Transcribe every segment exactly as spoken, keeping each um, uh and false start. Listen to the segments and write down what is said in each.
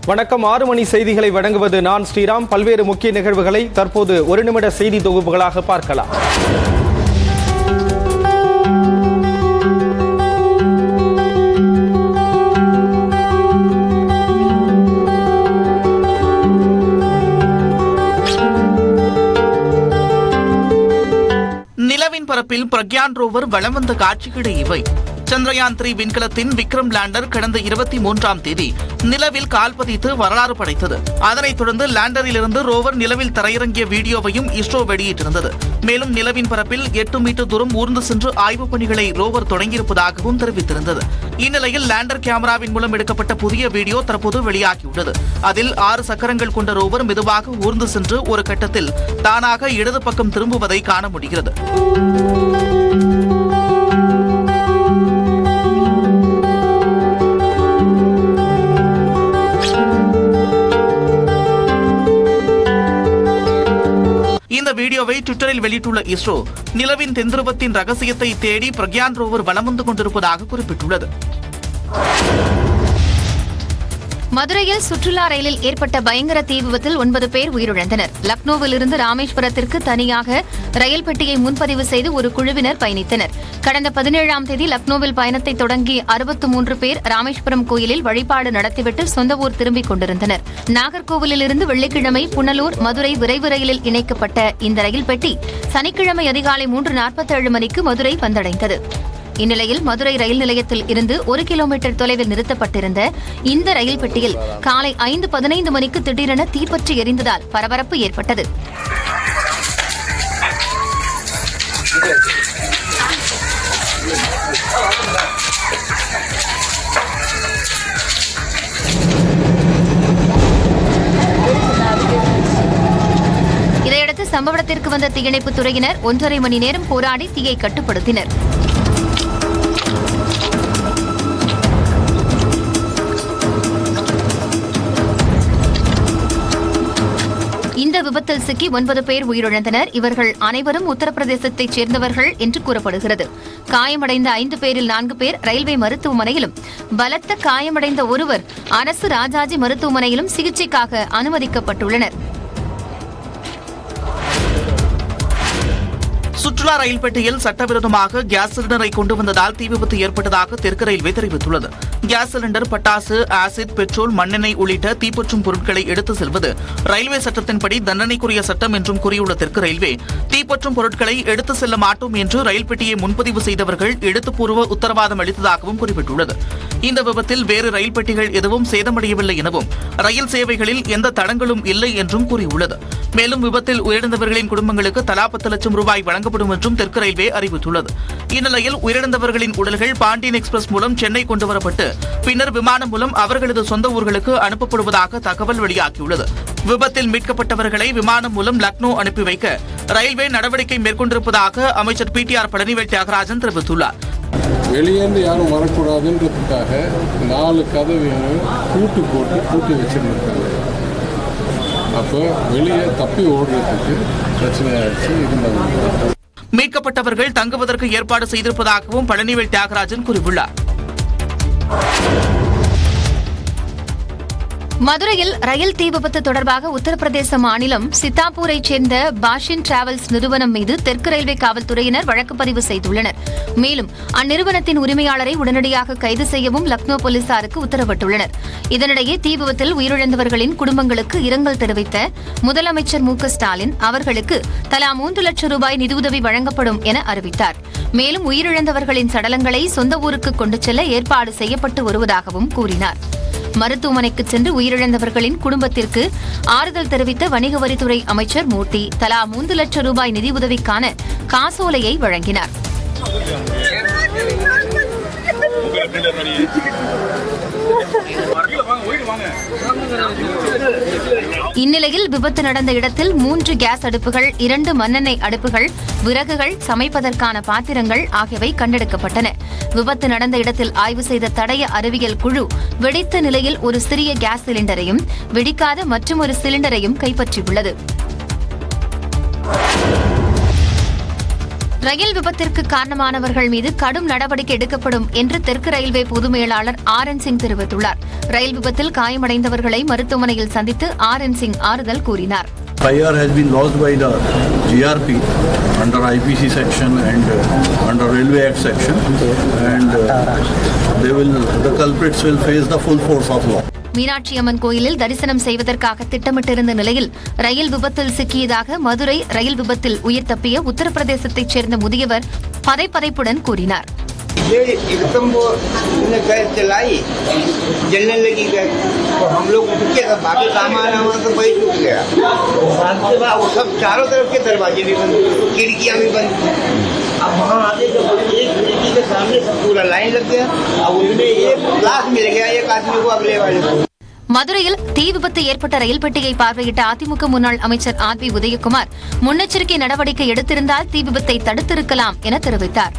வணக்கம். ஆறு மணி செய்திகளை வழங்குவது நான் ஸ்ரீராம். பல்வேறு முக்கிய நிகழ்வுகளை தற்போது ஒரு நிமிட செய்தி தொகுப்புகளாக பார்க்கலாம். நிலவின் பரப்பில் பிரக்யான் ரோவர் வலம் வந்த காட்சிகளே இவை. சந்திரயான் த்ரீ விண்கலத்தின் விக்ரம் லேண்டர் கடந்த இருபத்தி மூன்றாம் தேதி நிலவில் கால் பதித்து வரலாறு படைத்தது. அதனைத் தொடர்ந்து லேண்டரிலிருந்து ரோவர் நிலவில் தரையிறங்கிய வீடியோவையும் இஸ்ரோ வெளியிட்டிருந்தது. மேலும் நிலவின் பரப்பில் எட்டு மீட்டர் தூரம் ஊர்ந்து சென்று ஆய்வுப் பணிகளை ரோவர் தொடங்கியிருப்பதாகவும் தெரிவித்திருந்தது. இந்நிலையில் லேண்டர் கேமராவின் மூலம் எடுக்கப்பட்ட புதிய வீடியோ தற்போது வெளியாகியுள்ளது. அதில் ஆறு சக்கரங்கள் கொண்ட ரோவர் மெதுவாக ஊர்ந்து சென்று ஒரு கட்டத்தில் தானாக இடது பக்கம் திரும்புவதை காண முடிகிறது. இந்த வீடியோவை ட்விட்டரில் வெளியிட்டுள்ள இஸ்ரோ நிலவின் தென்துருவத்தின் ரகசியத்தை தேடி பிரக்யான் ரோவர் வலம் வந்து கொண்டிருப்பதாக குறிப்பிட்டுள்ளது. மதுரையில் சுற்றுலா ரயிலில் ஏற்பட்ட பயங்கர தீ விபத்தில் ஒன்பது பேர் உயிரிழந்தனர். லக்னோவிலிருந்து ராமேஸ்வரத்திற்கு தனியாக ரயில் பெட்டியை முன்பதிவு செய்து ஒரு குழுவினர் பயணித்தனர். கடந்த பதினேழாம் தேதி லக்னோவில் பயணத்தை தொடங்கி அறுபத்து மூன்று பேர் ராமேஸ்வரம் கோயிலில் வழிபாடு நடத்திவிட்டு சொந்த ஊர் திரும்பிக் கொண்டிருந்தனர். நாகர்கோவிலிருந்து வெள்ளிக்கிழமை புனலூர் மதுரை விரைவு ரயிலில் இணைக்கப்பட்ட இந்த ரயில் பெட்டி சனிக்கிழமை அதிகாலை மூன்று நாற்பத்தேழு மணிக்கு மதுரை வந்தடைந்தது. இந்நிலையில் மதுரை ரயில் நிலையத்தில் இருந்து ஒரு கிலோமீட்டர் தொலைவில் நிறுத்தப்பட்டிருந்த இந்த ரயில் பெட்டியில் காலை ஐந்து பதினைந்து மணிக்கு திடீரென தீப்பற்றி எரிந்ததால் பரபரப்பு ஏற்பட்டது. இதையடுத்து சம்பவ இடத்திற்கு வந்த தீயணைப்புத் துறையினர் ஒன்றரை மணி நேரம் போராடி தீயை கட்டுப்படுத்தினர். இந்த விபத்தில் சிக்கி ஒன்பது பேர் உயிரிழந்தனர். இவர்கள் அனைவரும் உத்தரப்பிரதேசத்தைச் சேர்ந்தவர்கள் என்று கூறப்படுகிறது. காயமடைந்த ஐந்து பேரில் நான்கு பேர் ரயில்வே மருத்துவமனையிலும் பலத்த காயமடைந்த ஒருவர் அரசு ராஜாஜி மருத்துவமனையிலும் சிகிச்சைக்காக அனுமதிக்கப்பட்டுள்ளனர். சுற்றுலா ரயில் பெட்டியில் சட்டவிரோதமாக கேஸ் சிலிண்டரை கொண்டு வந்ததால் தீ விபத்து ஏற்பட்டதாக தெற்கு ரயில்வே தெரிவித்துள்ளது. கேஸ் சிலிண்டர், பட்டாசு, ஆசிட், பெட்ரோல், மண்ணெண்ணெய் உள்ளிட்ட தீப்பற்றும் பொருட்களை எடுத்து செல்வது ரயில்வே சட்டத்தின்படி தண்டனைக்குரிய சட்டம் என்றும் கூறியுள்ள தெற்கு ரயில்வே, தீப்பற்றும் பொருட்களை எடுத்து செல்ல மாட்டோம் என்று ரயில் பெட்டியை முன்பதிவு செய்தவர்கள் எழுத்துப்பூர்வ உத்தரவாதம் அளித்ததாகவும் குறிப்பிட்டுள்ளது. இந்த விபத்தில் வேறு ரயில் பெட்டிகள் எதுவும் சேதமடையவில்லை எனவும் ரயில் சேவைகளில் எந்த தடங்களும் இல்லை என்றும் கூறியுள்ளது. மேலும் விபத்தில் உயிரிழந்தவர்களின் குடும்பங்களுக்கு தலா பத்து லட்சம் ரூபாய் வழங்கப்படும் என்றும் தெற்கு ரயில்வே அறிவித்துள்ளது. இந்நிலையில் உயிரிழந்தவர்களின் உடல்கள் பாண்டியன் எக்ஸ்பிரஸ் மூலம் சென்னை கொண்டுவரப்பட்டு பின்னர் விமானம் மூலம் அவர்களது சொந்த ஊர்களுக்கு அனுப்பப்படுவதாக தகவல் வெளியாகியுள்ளது. விபத்தில் மீட்கப்பட்டவர்களை விமானம் மூலம் லக்னோ அனுப்பி வைக்க ரயில்வே நடவடிக்கை மேற்கொண்டிருப்பதாக அமைச்சர் P T R Palanivel Thiagarajan தெரிவித்துள்ளார். வெளியேந்து யாரும் வரக்கூடாதுன்றதுக்காக நாலு கதவையும் கூட்டு போட்டு கூட்டி வச்சிருந்துருக்காங்க. அப்போ வெளியே தப்பி ஓடுறதுக்கு பிரச்சனையாச்சு இருந்தாங்க. மீட்கப்பட்டவர்கள் தங்குவதற்கு ஏற்பாடு செய்திருப்பதாகவும் பழனிவேல் தியாகராஜன் கூறியுள்ளார். மதுரையில் ரயில் தீ விபத்து தொடர்பாக உத்தரப்பிரதேச மாநிலம் சித்தாப்பூரைச் சேர்ந்த பாஷின் டிராவல்ஸ் நிறுவனம் மீது தெற்கு ரயில்வே காவல்துறையினர் வழக்கு பதிவு செய்துள்ளனர். மேலும் அந்நிறுவனத்தின் உரிமையாளரை உடனடியாக கைது செய்யவும் லக்னோ போலீசாருக்கு உத்தரவிட்டுள்ளனர். இதனிடையே தீ விபத்தில் உயிரிழந்தவர்களின் குடும்பங்களுக்கு இரங்கல் தெரிவித்த முதலமைச்சர் மு க ஸ்டாலின் அவர்களுக்கு தலா மூன்று லட்சம் ரூபாய் நிதியுதவி வழங்கப்படும் என அறிவித்தார். மேலும் உயிரிழந்தவர்களின் சடலங்களை சொந்த ஊருக்கு கொண்டு செல்ல ஏற்பாடு செய்யப்பட்டு வருவதாகவும் கூறினார். மருத்துவமனைக்கு சென்று உயிரிழந்தவர்களின் குடும்பத்திற்கு ஆறுதல் தெரிவித்த வணிக வரித்துறை அமைச்சர் மூர்த்தி தலா மூன்று லட்சம் ரூபாய் நிதியுதவிக்கான காசோலையை வழங்கினார். இந்நிலையில் விபத்து நடந்த இடத்தில் மூன்று கேஸ் அடுப்புகள், இரண்டு மண்ணெண்ணெய் அடுப்புகள், விறகுகள், சமைப்பதற்கான பாத்திரங்கள் ஆகியவை கண்டெடுக்கப்பட்டன. விபத்து நடந்த இடத்தில் ஆய்வு செய்த தடய அறிவியல் குழு வெடித்த நிலையில் ஒரு சிறிய கேஸ் சிலிண்டரையும் வெடிக்காத மற்றொரு சிலிண்டரையும் கைப்பற்றியுள்ளது. ரயில் விபத்திற்கு காரணமானவர்கள் மீது கடும் நடவடிக்கை எடுக்கப்படும் என்று தெற்கு ரயில்வே பொது மேலாளர் ஆர் என் சிங் தெரிவித்துள்ளார். ரயில் விபத்தில் காயமடைந்தவர்களை மருத்துவமனையில் சந்தித்து ஆர் என் சிங் ஆறுதல் கூறினார். Fire has been lost by the G R P under I P C section and uh, under Railway Act section, and uh, they will the culprits will face the full force of law. Meenakshi Amman கோயிலில் தரிசனம் செய்வதற்காக திட்டமிட்டிருந்த நிலையில் ரயில் விபத்தில் சிக்கியதாக மதுரை ரயில் விபத்தில் உயிர் தப்பிய உத்தரப்பிரதேசத்தைச் சேர்ந்த முதியவர் பதைப்பதைப்புடன் கூறினார். ये एकदम वो गैस चलाई जलने लगी गैस, तो हम लोग उठ के सब बाकी सामान हमारा तो वही टूट गया। उसके बाद वो सब चारों तरफ के दरवाजे भी बंद, खिड़कियां भी बंद। अब वहाँ आते तो एक खिड़की के सामने सब पूरा लाइन लग गया, अब उसमें एक ग्लास मिल गया एक आदमी को अगले वाले को। மதுரையில் தீ விபத்து ஏற்பட்ட ரயில் பெட்டியை பார்வையிட்ட அதிமுக முன்னாள் அமைச்சர் ஆர் பி உதயகுமார் முன்னெச்சரிக்கை நடவடிக்கை எடுத்திருந்தால் தீ விபத்தை தடுத்திருக்கலாம் என தெரிவித்தார்.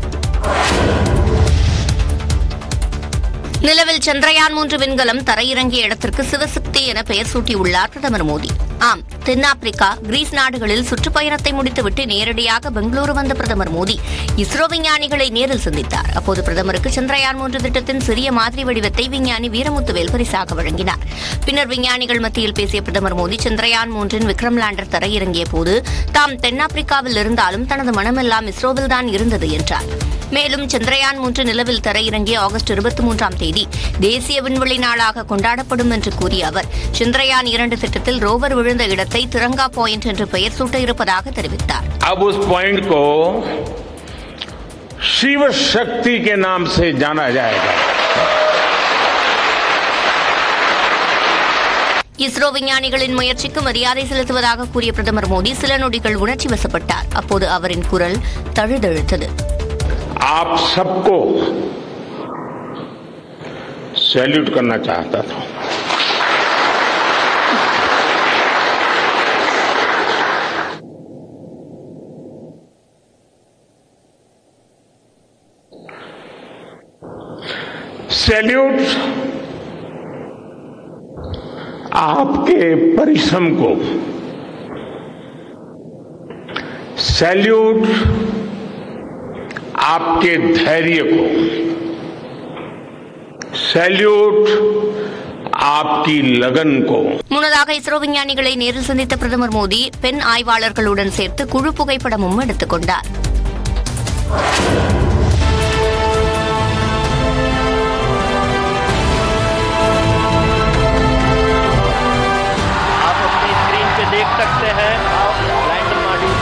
நிலவில் சந்திரயான் மூன்று விண்கலம் தரையிறங்கிய இடத்திற்கு சிவசக்தி என பெயர் சூட்டியுள்ளார் பிரதமர் மோடி. ஆம், தென்னாப்பிரிக்கா, கிரீஸ் நாடுகளில் சுற்றுப்பயணத்தை முடித்துவிட்டு நேரடியாக பெங்களூரு வந்த பிரதமர் மோடி இஸ்ரோ விஞ்ஞானிகளை நேரில் சந்தித்தார். அப்போது பிரதமருக்கு சந்திரயான் மூன்று திட்டத்தின் சிறிய மாதிரி வடிவத்தை விஞ்ஞானி வீரமுத்துவேல் பரிசாக வழங்கினார். பின்னர் விஞ்ஞானிகள் மத்தியில் பேசிய பிரதமர் மோடி சந்திரயான் மூன்றின் விக்ரம் லேண்டர் தரையிறங்கிய போது தாம் தென்னாப்பிரிக்காவில் இருந்தாலும் தனது மனமெல்லாம் இஸ்ரோவில் தான் இருந்தது என்றார். மேலும் சந்திரயான் மூன்று நிலவில் தரையிறங்கிய ஆகஸ்ட் இருபத்தி மூன்றாம் தேதி தேசிய விண்வெளி நாளாக கொண்டாடப்படும் என்று கூறிய அவர் சந்திரயான் இரண்டு திட்டத்தில் ரோவர் விழுந்த இடத்தை திரங்கா பாயிண்ட் என்று பெயர் சூட்ட இருப்பதாக தெரிவித்தார். अब उस पॉइंट को शिव शक्ति के नाम से जाना जाएगा. இஸ்ரோ விஞ்ஞானிகளின் முயற்சிக்கு மரியாதை செலுத்துவதாக கூறிய பிரதமர் மோடி சில நொடிகள் உணர்ச்சி வசப்பட்டார். அப்போது அவரின் குரல் தழுதழுத்தது. आप सबको सैल्यूट करना चाहता था. सैल्यूट आपके परिश्रम को, सैल्यूट आपके धैर्य को, सैल्यूट आपकी लगन को. முன்னதாக இஸ்ரோ விஞ்ஞானிகளை நேரில் சந்தித்த பிரதமர் மோடி பெண் ஆய்வாளர்களுடன் சேர்த்து குழு புகைப்படமும் எடுத்துக் கொண்டார். आप अपनी स्क्रीन पे देख सकते हैं lander module.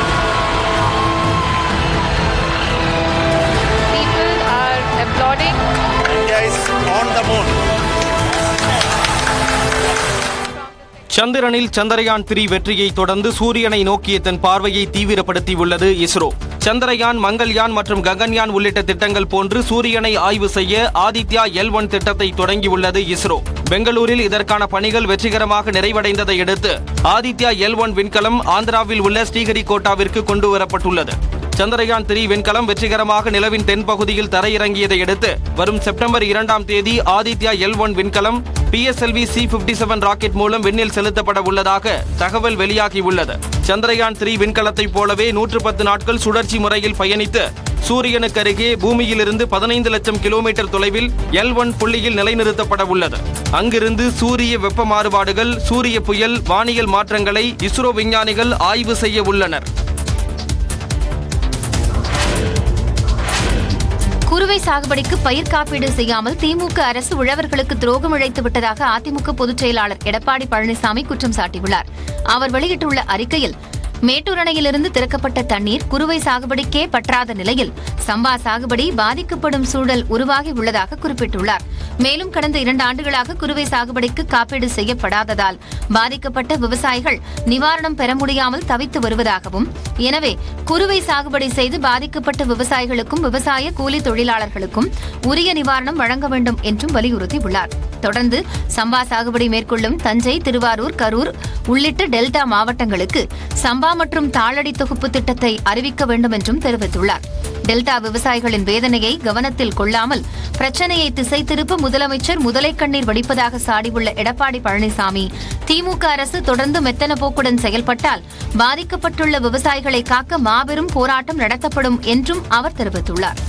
People are applauding. India is on the moon. சந்திரனில் சந்திரயான் த்ரீ வெற்றியை தொடர்ந்து சூரியனை நோக்கிய தன் பார்வையை தீவிரப்படுத்தியுள்ளது இஸ்ரோ. சந்திரயான், மங்கள்யான் மற்றும் ககன்யான் உள்ளிட்ட திட்டங்கள் போன்று சூரியனை ஆய்வு செய்ய ஆதித்யா எல் ஒன் திட்டத்தை தொடங்கியுள்ளது இஸ்ரோ. பெங்களூரில் இதற்கான பணிகள் வெற்றிகரமாக நிறைவடைந்ததை அடுத்து ஆதித்யா எல் ஒன் விண்கலம் ஆந்திராவில் உள்ள ஸ்ரீஹரிகோட்டாவிற்கு கொண்டுவரப்பட்டுள்ளது. சந்திரயான் த்ரீ விண்கலம் வெற்றிகரமாக நிலவின் தென்பகுதியில் தரையிறங்கியதை அடுத்து வரும் செப்டம்பர் இரண்டாம் தேதி ஆதித்யா எல் ஒன் விண்கலம் P S L V C fifty seven rocket மூலம் விண்ணில் செலுத்தப்பட உள்ளதாக தகவல் வெளியாகியுள்ளது. சந்திரயான் த்ரீ விண்கலத்தைப் போலவே நூற்று பத்து நாட்கள் சுழற்சி முறையில் பயணித்து சூரியனுக்கு அருகே பூமியிலிருந்து பதினைந்து லட்சம் கிலோமீட்டர் தொலைவில் எல் ஒன் புள்ளியில் நிலைநிறுத்தப்பட உள்ளது. அங்கிருந்து சூரிய வெப்ப மாறுபாடுகள், சூரிய புயல், வானியல் மாற்றங்களை இஸ்ரோ விஞ்ஞானிகள் ஆய்வு செய்ய உள்ளனர். குறுவை சாகுபடிக்கு பயிர் காப்பீடு செய்யாமல் திமுக அரசு உழவர்களுக்கு துரோகம் இழைத்து விட்டதாக அதிமுக பொதுச் செயலாளர் எடப்பாடி பழனிசாமி குற்றம் சாட்டியுள்ளார். அவர் வெளியிட்டுள்ள அறிக்கையில் மேட்டூர் அணையிலிருந்து திறக்கப்பட்ட தண்ணீர் குறுவை சாகுபடிக்கே பற்றாத நிலையில் சம்பா சாகுபடி பாதிக்கப்படும் சூழல் உருவாகி உள்ளதாக குறிப்பிட்டுள்ளார். மேலும் கடந்த இரண்டு ஆண்டுகளாக குறுவை சாகுபடிக்கு காப்பீடு செய்யப்படாததால் பாதிக்கப்பட்ட விவசாயிகள் நிவாரணம் பெற முடியாமல் தவித்து வருவதாகவும், எனவே குறுவை சாகுபடி செய்து பாதிக்கப்பட்ட விவசாயிகளுக்கும் விவசாய கூலி தொழிலாளர்களுக்கும் உரிய நிவாரணம் வழங்க வேண்டும் என்றும் வலியுறுத்தியுள்ளார். தொடர்ந்து சம்பா சாகுபடி மேற்கொள்ளும் தஞ்சை, திருவாரூர், கரூர் உள்ளிட்ட டெல்டா மாவட்டங்களுக்கு சம்பா சம்பா மற்றும் தாளடி தொகுப்பு திட்டத்தை அறிவிக்க வேண்டும் என்றும் தெரிவித்துள்ளார். டெல்டா விவசாயிகளின் வேதனையை கவனத்தில் கொள்ளாமல் பிரச்சனையை திசை திருப்ப முதலமைச்சர் முதலை கண்ணீர் வடிப்பதாக சாடியுள்ள எடப்பாடி பழனிசாமி, திமுக அரசு தொடர்ந்து மெத்தன போக்குடன் செயல்பட்டால் பாதிக்கப்பட்டுள்ள விவசாயிகளை காக்க மாபெரும் போராட்டம் நடத்தப்படும் என்றும் அவர் தெரிவித்துள்ளார்.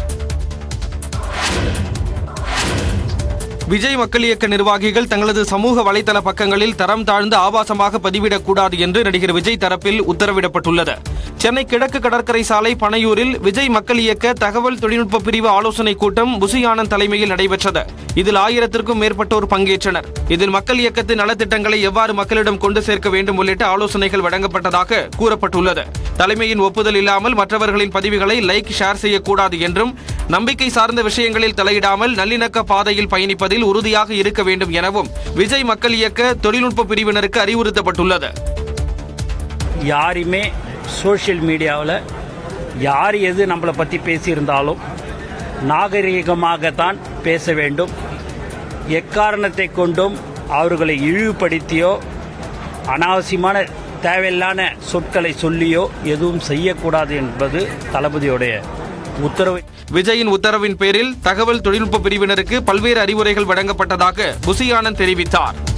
விஜய் மக்கள் இயக்க நிர்வாகிகள் தங்களது சமூக வலைதள பக்கங்களில் தரம் தாழ்ந்து ஆபாசமாக பதிவிடக்கூடாது என்று நடிகர் விஜய் தரப்பில் உத்தரவிடப்பட்டுள்ளது. சென்னை கிழக்கு கடற்கரை சாலை பனையூரில் விஜய் மக்கள் இயக்க தகவல் தொழில்நுட்ப பிரிவு ஆலோசனைக் கூட்டம் புசி ஆனந்த் தலைமையில் நடைபெற்றது. இதில் ஆயிரத்திற்கும் மேற்பட்டோர் பங்கேற்றனர். இதில் மக்கள் இயக்கத்தின் நலத்திட்டங்களை எவ்வாறு மக்களிடம் கொண்டு சேர்க்க வேண்டும் உள்ளிட்ட ஆலோசனைகள் வழங்கப்பட்டதாக கூறப்பட்டுள்ளது. தலைமையின் ஒப்புதல் இல்லாமல் மற்றவர்களின் பதிவுகளை லைக், ஷேர் செய்யக்கூடாது என்றும் நம்பிக்கை சார்ந்த விஷயங்களில் தலையிடாமல் நல்லிணக்க பாதையில் பயணிப்பதில் உறுதியாக இருக்க வேண்டும் எனவும் விஜய் மக்கள் இயக்க தொழில்நுட்ப பிரிவினருக்கு அறிவுறுத்தப்பட்டுள்ளது. யாருமே சோஷியல் மீடியாவில் யார் எது நம்மளை பற்றி பேசியிருந்தாலும் நாகரிகமாகத்தான் பேச வேண்டும். எக்காரணத்தை கொண்டும் அவர்களை இழிவுபடுத்தியோ அனாவசியமான தேவையில்லான சொற்களை சொல்லியோ எதுவும் செய்யக்கூடாது என்பது தளபதியுடைய உத்தரவு. விஜயின் உத்தரவின் பேரில் தகவல் தொழில்நுட்ப பிரிவினருக்கு பல்வேறு அறிவுரைகள் வழங்கப்பட்டதாக புசி ஆனந்த் தெரிவித்தார்.